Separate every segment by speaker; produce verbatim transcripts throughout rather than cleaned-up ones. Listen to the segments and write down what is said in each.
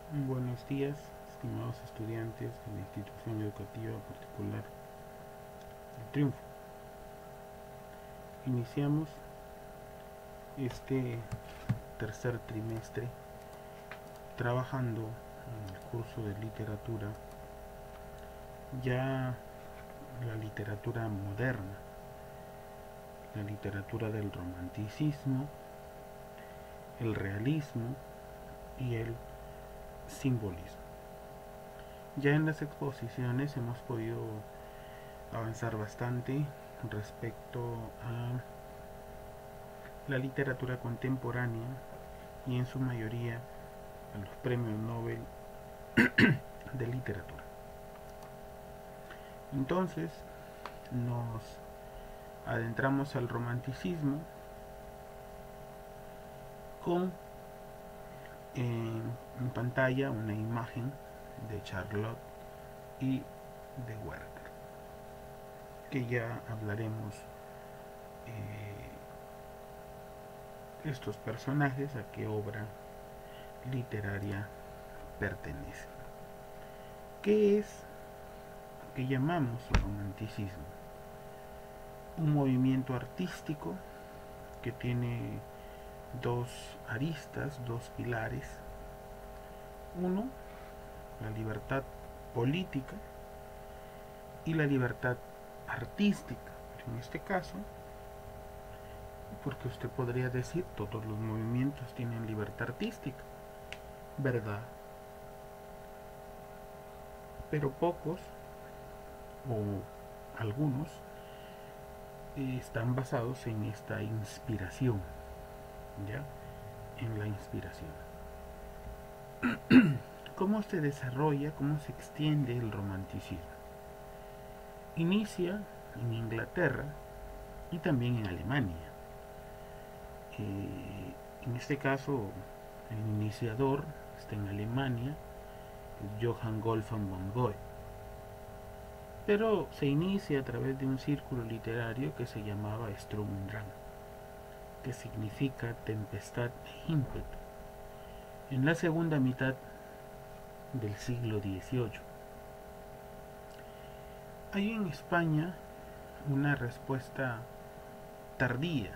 Speaker 1: Buenos días, estimados estudiantes de la institución educativa particular El Triunfo. Iniciamos este tercer trimestre trabajando en el curso de literatura, ya la literatura moderna, la literatura del romanticismo, el realismo y el simbolismo. Ya en las exposiciones hemos podido avanzar bastante respecto a la literatura contemporánea y en su mayoría a los premios Nobel de literatura. Entonces nos adentramos al romanticismo con en, en pantalla una imagen de Charlotte y de Werther, que ya hablaremos eh, estos personajes a qué obra literaria pertenecen. ¿Qué es lo que llamamos romanticismo? Un movimiento artístico que tiene dos aristas, dos pilares. Uno, la libertad política y la libertad artística. En este caso, porque usted podría decir todos los movimientos tienen libertad artística, ¿verdad? Pero pocos o algunos eh, están basados en esta inspiración, ¿ya? En la inspiración. ¿Cómo se desarrolla, cómo se extiende el romanticismo? Inicia en Inglaterra y también en Alemania. Eh, en este caso, el iniciador está en Alemania, es Johann Wolfgang von Goethe. Pero se inicia a través de un círculo literario que se llamaba Sturm und Drang, que significa tempestad e ímpetu, en la segunda mitad del siglo dieciocho. Hay en España una respuesta tardía.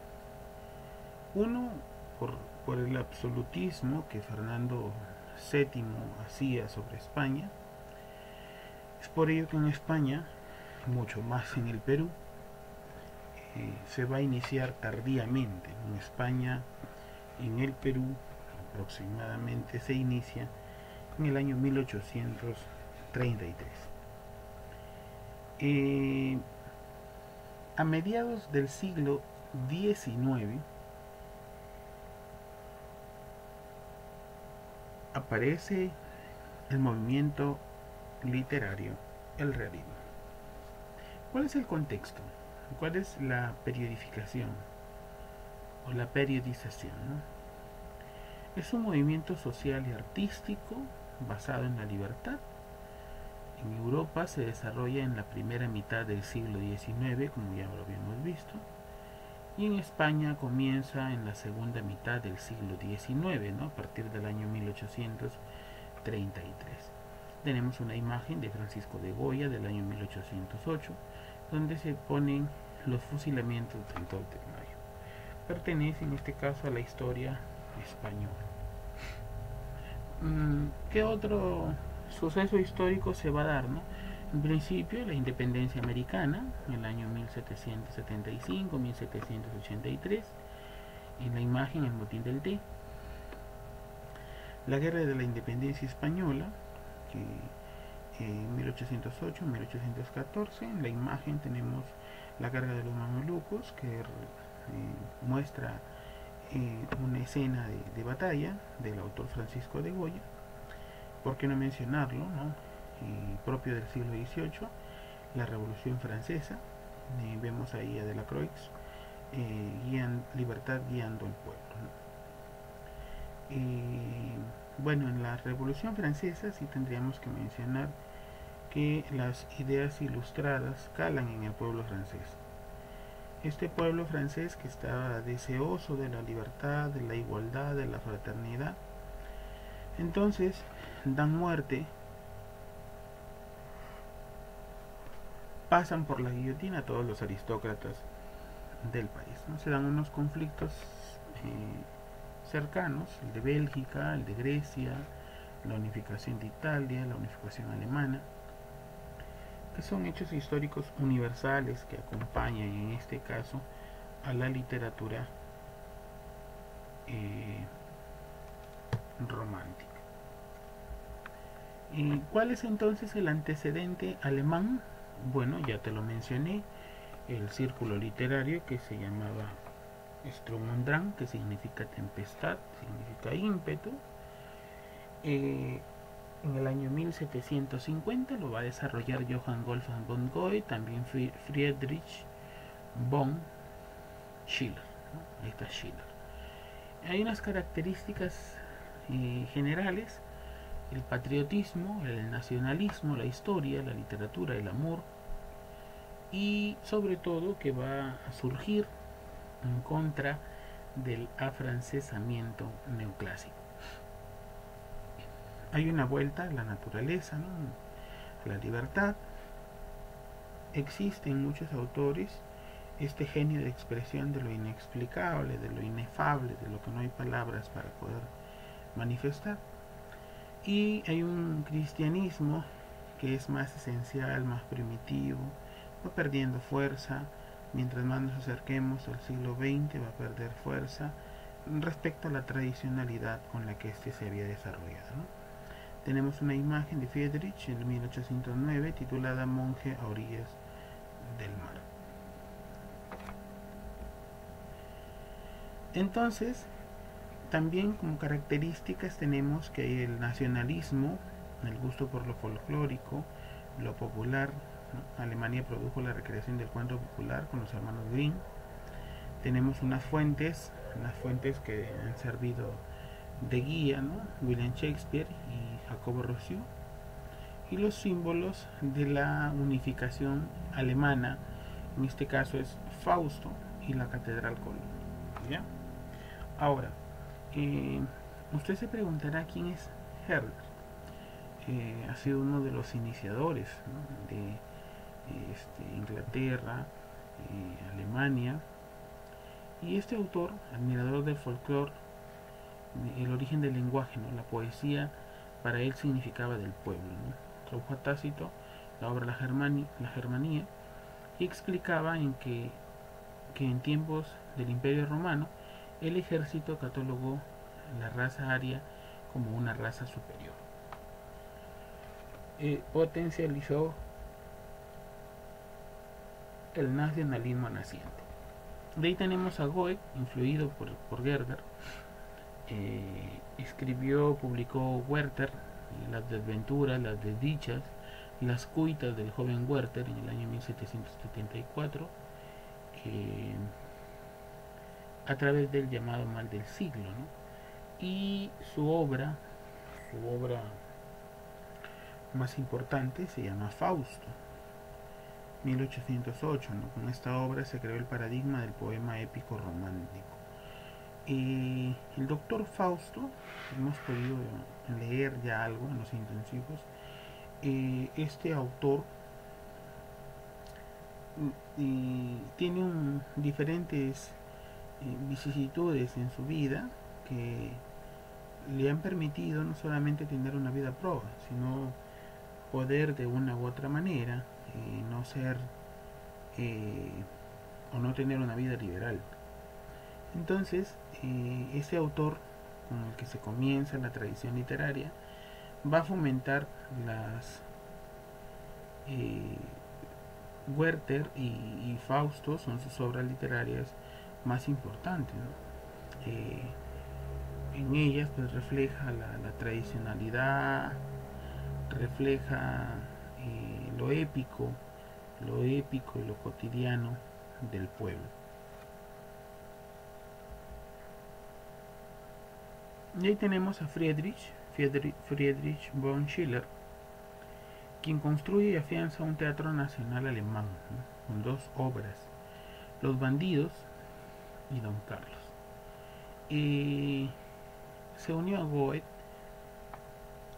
Speaker 1: Uno, por, por el absolutismo que Fernando séptimo hacía sobre España. Es por ello que en España, mucho más en el Perú, eh, se va a iniciar tardíamente. En España, en el Perú, aproximadamente se inicia en el año mil ochocientos treinta y tres. Eh, a mediados del siglo diecinueve aparece el movimiento literario, el realismo. ¿Cuál es el contexto? ¿Cuál es la periodificación o la periodización? ¿No? Es un movimiento social y artístico basado en la libertad. En Europa se desarrolla en la primera mitad del siglo diecinueve, como ya lo habíamos visto, y en España comienza en la segunda mitad del siglo diecinueve, ¿no? A partir del año mil ochocientos treinta y tres. Tenemos una imagen de Francisco de Goya del año mil ochocientos ocho, donde se ponen los fusilamientos del dos de mayo. Pertenece en este caso a la historia española. ¿Qué otro suceso histórico se va a dar, no? En principio, la independencia americana, en el año mil setecientos setenta y cinco a mil setecientos ochenta y tres, en la imagen el motín del Té. La guerra de la independencia española, que en mil ochocientos ocho a mil ochocientos catorce, en la imagen tenemos la carga de los mamelucos, que eh, muestra eh, una escena de, de batalla del autor Francisco de Goya. ¿Por qué no mencionarlo, no? Eh, propio del siglo dieciocho, la Revolución Francesa. Eh, vemos ahí a Delacroix, eh, guían, libertad guiando el pueblo, ¿no? Eh, bueno, en la Revolución Francesa sí tendríamos que mencionar que las ideas ilustradas calan en el pueblo francés. Este pueblo francés que estaba deseoso de la libertad, de la igualdad, de la fraternidad, Entonces dan muerte, pasan por la guillotina todos los aristócratas del país, ¿no? Se dan unos conflictos eh, cercanos, el de Bélgica, el de Grecia, la unificación de Italia, la unificación alemana, que son hechos históricos universales que acompañan en este caso a la literatura eh, romántica. ¿Y cuál es entonces el antecedente alemán? Bueno, ya te lo mencioné, el círculo literario que se llamaba Sturm und Drang, que significa tempestad, significa ímpetu. Eh, en el año mil setecientos cincuenta lo va a desarrollar Johann Wolfgang von Goethe, también Friedrich von Schiller, ¿no? Ahí está Schiller. Hay unas características eh, generales: el patriotismo, el nacionalismo, la historia, la literatura, el amor, y sobre todo que va a surgir en contra del afrancesamiento neoclásico. Hay una vuelta a la naturaleza, ¿no? A la libertad. Existe en muchos autores este genio de expresión de lo inexplicable, de lo inefable, de lo que no hay palabras para poder manifestar. Y hay un cristianismo que es más esencial, más primitivo, va perdiendo fuerza. Mientras más nos acerquemos al siglo veinte va a perder fuerza respecto a la tradicionalidad con la que éste se había desarrollado, ¿no? Tenemos una imagen de Friedrich en mil ochocientos nueve titulada Monje a orillas del mar. Entonces, también como características tenemos que el nacionalismo, el gusto por lo folclórico, lo popular, ¿no? Alemania produjo la recreación del cuento popular con los hermanos Grimm. Tenemos unas fuentes, unas fuentes que han servido de guía, ¿no? William Shakespeare y Jacobo Rousseau, y los símbolos de la unificación alemana, en este caso es Fausto y la Catedral Colón, ¿ya? Ahora, eh, usted se preguntará quién es Herder. Eh, ha sido uno de los iniciadores, ¿no? de este, Inglaterra, eh, Alemania, y este autor, admirador del folclore, el origen del lenguaje, ¿no? La poesía para él significaba del pueblo, ¿no? Tradujo a Tácito la obra La, Germani, la Germanía, y explicaba en que, que en tiempos del Imperio Romano el ejército catalogó la raza aria como una raza superior. Eh, potencializó el nacionalismo naciente. De ahí tenemos a Goethe, influido por, por Herder. Eh, escribió, publicó Werther, las desventuras, las desdichas, las cuitas del joven Werther en el año mil setecientos setenta y cuatro, eh, a través del llamado mal del siglo, ¿no? Y su obra, su obra más importante se llama Fausto, mil ochocientos ocho, ¿no? Con esta obra se creó el paradigma del poema épico romántico. Y el doctor Fausto, hemos podido leer ya algo en los intensivos, eh, este autor eh, tiene un, diferentes eh, vicisitudes en su vida que le han permitido no solamente tener una vida proba, sino poder de una u otra manera eh, no ser eh, o no tener una vida liberal. Entonces, eh, ese autor con el que se comienza la tradición literaria va a fomentar las eh, Werther y, y Fausto son sus obras literarias más importantes, ¿no? Eh, en ellas pues refleja la, la tradicionalidad, refleja eh, lo épico, lo épico y lo cotidiano del pueblo. Y ahí tenemos a Friedrich, Friedrich, Friedrich von Schiller, quien construye y afianza un teatro nacional alemán, ¿no? Con dos obras, Los bandidos y Don Carlos. Y se unió a Goethe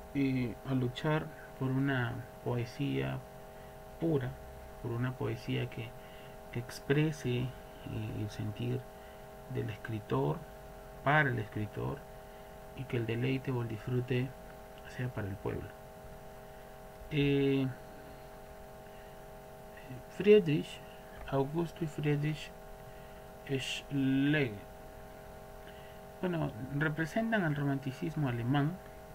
Speaker 1: eh, a luchar por una poesía pura, por una poesía que, que exprese eh, el sentir del escritor para el escritor y que el deleite o el disfrute sea para el pueblo. Eh, Friedrich, Augusto Friedrich Schlegel, bueno, representan al romanticismo alemán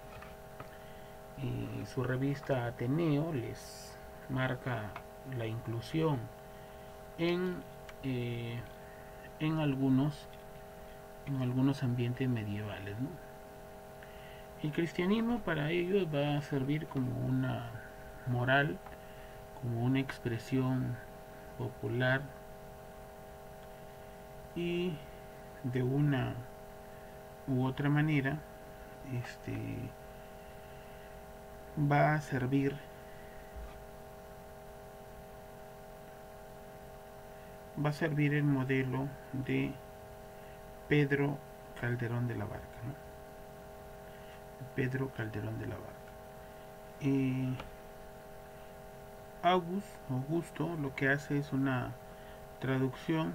Speaker 1: y su revista Ateneo les marca la inclusión en, eh, en algunos en algunos ambientes medievales, ¿no? El cristianismo para ellos va a servir como una moral, como una expresión popular y de una u otra manera este va a servir va a servir el modelo de Pedro Calderón de la Barca, ¿no? Pedro Calderón de la Barca. Eh, August, Augusto lo que hace es una traducción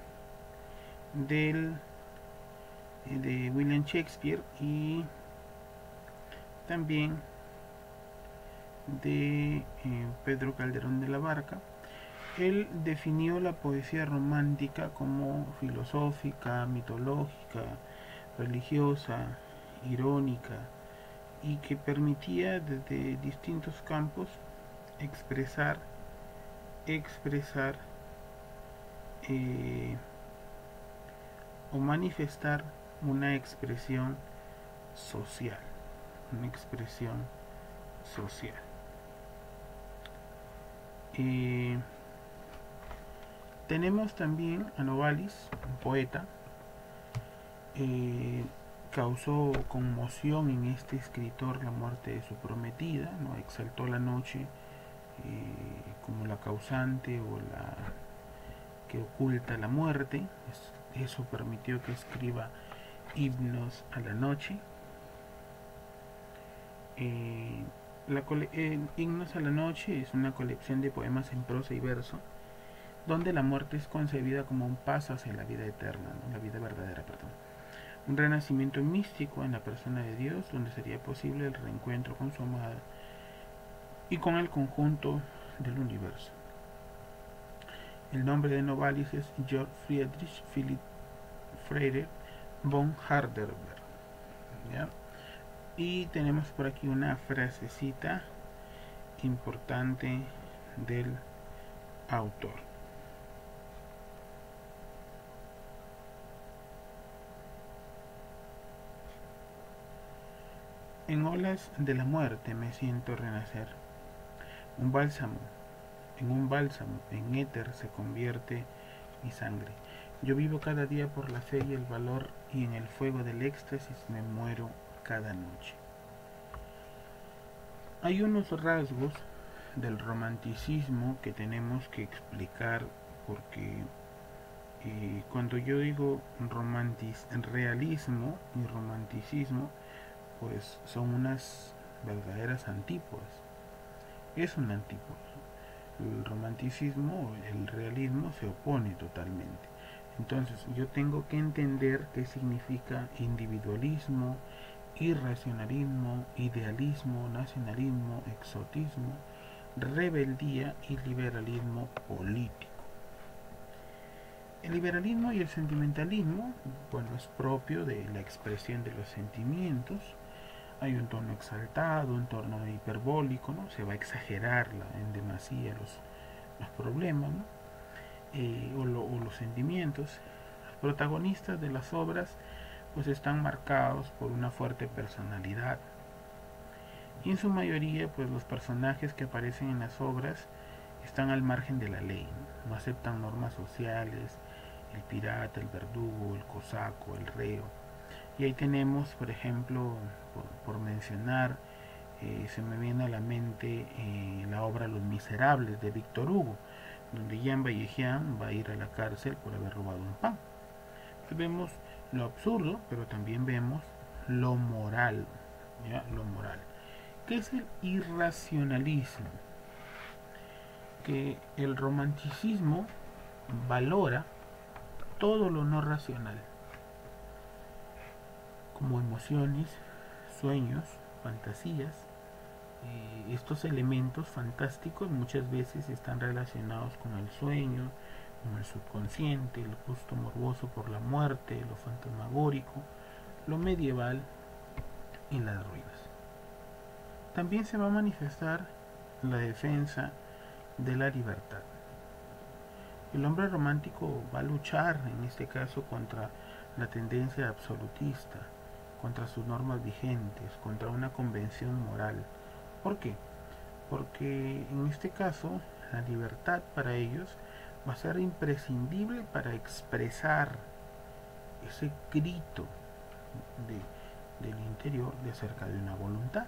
Speaker 1: del de William Shakespeare y también de eh, Pedro Calderón de la Barca. Él definió la poesía romántica como filosófica, mitológica, religiosa, irónica y que permitía desde distintos campos expresar expresar eh, o manifestar una expresión social, una expresión social. Eh, tenemos también a Novalis, un poeta, eh, causó conmoción en este escritor la muerte de su prometida, ¿no? Exaltó la noche eh, como la causante o la que oculta la muerte. Eso permitió que escriba himnos a la noche. Eh, la eh, Himnos a la noche es una colección de poemas en prosa y verso donde la muerte es concebida como un paso hacia la vida eterna, ¿no? La vida verdadera, perdón. Un renacimiento místico en la persona de Dios, donde sería posible el reencuentro con su amada y con el conjunto del universo. El nombre de Novalis es Georg Friedrich Philipp Freire von Hardenberg, ¿ya? Y tenemos por aquí una frasecita importante del autor. En olas de la muerte me siento renacer. Un bálsamo, en un bálsamo, en éter se convierte mi sangre. Yo vivo cada día por la fe y el valor, y en el fuego del éxtasis me muero cada noche. Hay unos rasgos del romanticismo que tenemos que explicar porque eh, cuando yo digo romantis, realismo y romanticismo, pues son unas verdaderas antípodas. Es un antípoda. El romanticismo, el realismo se opone totalmente. Entonces yo tengo que entender qué significa individualismo, irracionalismo, idealismo, nacionalismo, exotismo, rebeldía y liberalismo político. El liberalismo y el sentimentalismo, bueno, es propio de la expresión de los sentimientos. Hay un tono exaltado, un tono hiperbólico, ¿no? Se va a exagerar en demasía los, los problemas, ¿no? eh, o, lo, o los sentimientos. Los protagonistas de las obras pues están marcados por una fuerte personalidad. Y en su mayoría pues los personajes que aparecen en las obras están al margen de la ley, ¿no? No aceptan normas sociales, el pirata, el verdugo, el cosaco, el reo. Y ahí tenemos, por ejemplo, por, por mencionar, eh, se me viene a la mente eh, la obra Los Miserables de Víctor Hugo, donde Jean Valjean va a ir a la cárcel por haber robado un pan. Entonces vemos lo absurdo, pero también vemos lo moral, ¿ya? Lo moral. ¿Qué es el irracionalismo? Que el romanticismo valora todo lo no racional, como emociones, sueños, fantasías. Eh, estos elementos fantásticos muchas veces están relacionados con el sueño, con el subconsciente, el gusto morboso por la muerte, lo fantasmagórico, lo medieval y las ruinas. También se va a manifestar la defensa de la libertad. El hombre romántico va a luchar en este caso contra la tendencia absolutista, contra sus normas vigentes, contra una convención moral. ¿Por qué? Porque en este caso la libertad para ellos va a ser imprescindible para expresar ese grito de, del interior de acerca de una voluntad.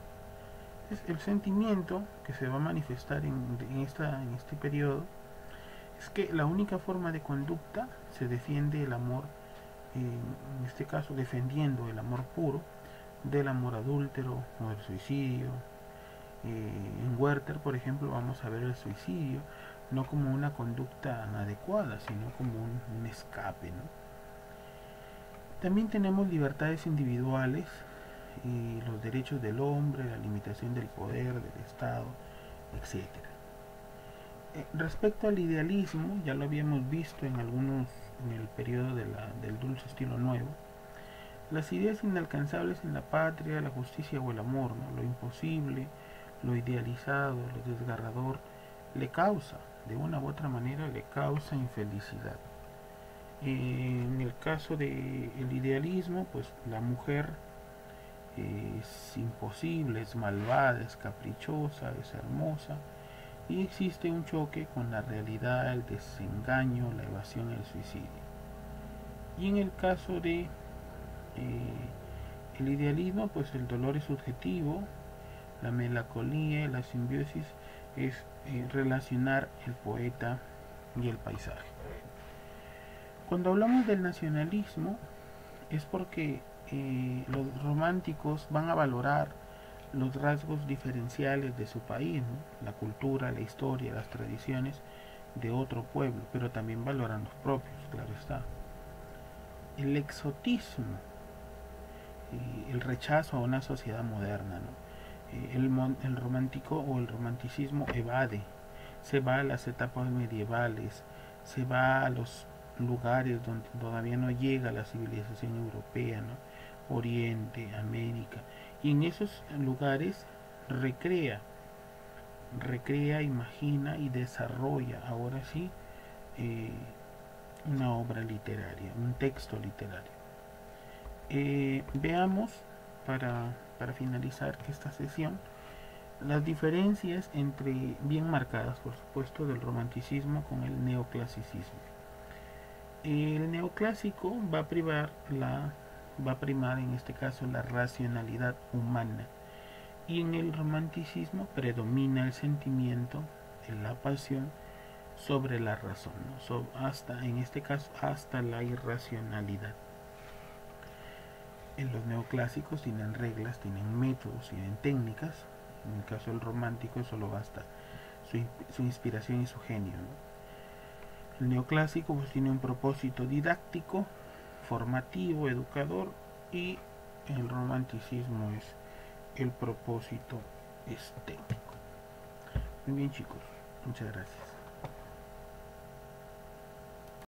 Speaker 1: Es el sentimiento que se va a manifestar en, en, esta, en este periodo es que la única forma de conducta se defiende el amor, eh, en este caso defendiendo el amor puro del amor adúltero o el suicidio. Eh, en Werther, por ejemplo, vamos a ver el suicidio no como una conducta inadecuada, sino como un, un escape, ¿no? También tenemos libertades individuales y los derechos del hombre, la limitación del poder del Estado, etcétera. Eh, respecto al idealismo, ya lo habíamos visto en algunos, en el periodo de la, del dulce estilo nuevo, las ideas inalcanzables en la patria, la justicia o el amor, ¿no? Lo imposible, lo idealizado, lo desgarrador, le causa, de una u otra manera, le causa infelicidad. Eh, en el caso del idealismo, pues la mujer es imposible, es malvada, es caprichosa, es hermosa, y existe un choque con la realidad, el desengaño, la evasión y el suicidio. Y en el caso de eh, el idealismo, pues el dolor es subjetivo, la melancolía, la simbiosis es eh, relacionar el poeta y el paisaje. Cuando hablamos del nacionalismo es porque eh, los románticos van a valorar los rasgos diferenciales de su país, ¿no? La cultura, la historia, las tradiciones de otro pueblo, pero también valoran los propios, claro está. El exotismo, eh, el rechazo a una sociedad moderna, ¿no? El, el romántico o el romanticismo evade, se va a las etapas medievales, se va a los lugares donde todavía no llega la civilización europea, ¿no? Oriente, América, y en esos lugares recrea, recrea, imagina y desarrolla, ahora sí, eh, una obra literaria, un texto literario. Eh, veamos para para finalizar esta sesión las diferencias entre, bien marcadas por supuesto, del romanticismo con el neoclasicismo. El neoclásico va a privar la va a primar en este caso la racionalidad humana, y en el romanticismo predomina el sentimiento, la pasión sobre la razón, ¿no? So, hasta en este caso hasta la irracionalidad. En los neoclásicos tienen reglas, tienen métodos, tienen técnicas. En el caso del romántico solo basta su, su inspiración y su genio, ¿no? El neoclásico pues tiene un propósito didáctico, formativo, educador, y el romanticismo es el propósito estético. Muy bien, chicos, muchas gracias.